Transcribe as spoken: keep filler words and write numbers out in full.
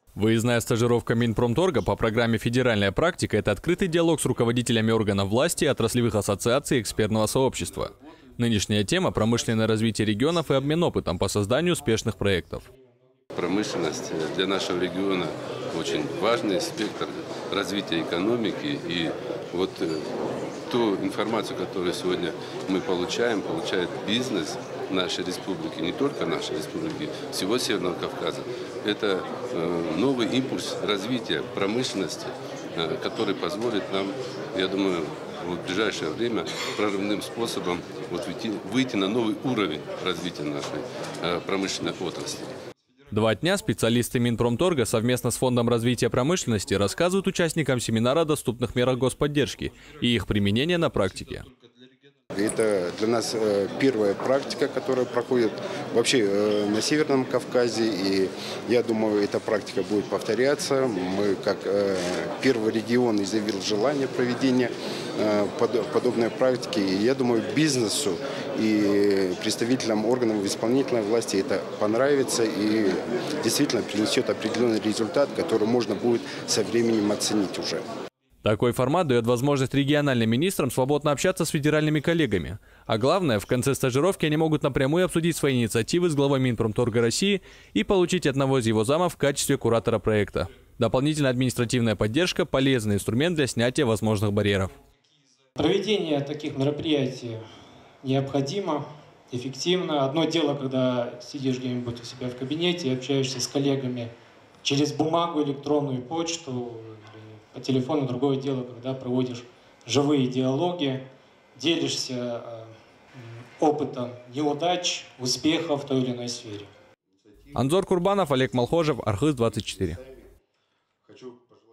Выездная стажировка Минпромторга по программе «Федеральная практика» – это открытый диалог с руководителями органов власти, отраслевых ассоциаций и экспертного сообщества. Нынешняя тема – промышленное развитие регионов и обмен опытом по созданию успешных проектов. Промышленность для нашего региона очень важный спектр развития экономики. И вот ту информацию, которую сегодня мы получаем, получает бизнес нашей республики, не только нашей республики, всего Северного Кавказа. Это новый импульс развития промышленности, который позволит нам, я думаю, в ближайшее время прорывным способом вот выйти, выйти на новый уровень развития нашей промышленной отрасли. Два дня специалисты Минпромторга совместно с Фондом развития промышленности рассказывают участникам семинара о доступных мерах господдержки и их применения на практике. Это для нас первая практика, которая проходит вообще на Северном Кавказе. И я думаю, эта практика будет повторяться. Мы, как первый регион, изъявил желание проведения подобной практики. И я думаю, бизнесу и представителям органов исполнительной власти это понравится и действительно принесет определенный результат, который можно будет со временем оценить уже. Такой формат дает возможность региональным министрам свободно общаться с федеральными коллегами. А главное, в конце стажировки они могут напрямую обсудить свои инициативы с главой Минпромторга России и получить одного из его замов в качестве куратора проекта. Дополнительная административная поддержка – полезный инструмент для снятия возможных барьеров. Проведение таких мероприятий необходимо, эффективно. Одно дело, когда сидишь где-нибудь у себя в кабинете и общаешься с коллегами через бумагу, электронную почту, по телефону. Другое дело, когда проводишь живые диалоги, делишься опытом неудач, успехов в той или иной сфере. Анзор Курбанов, Олег Малхожев, Архыз двадцать четыре.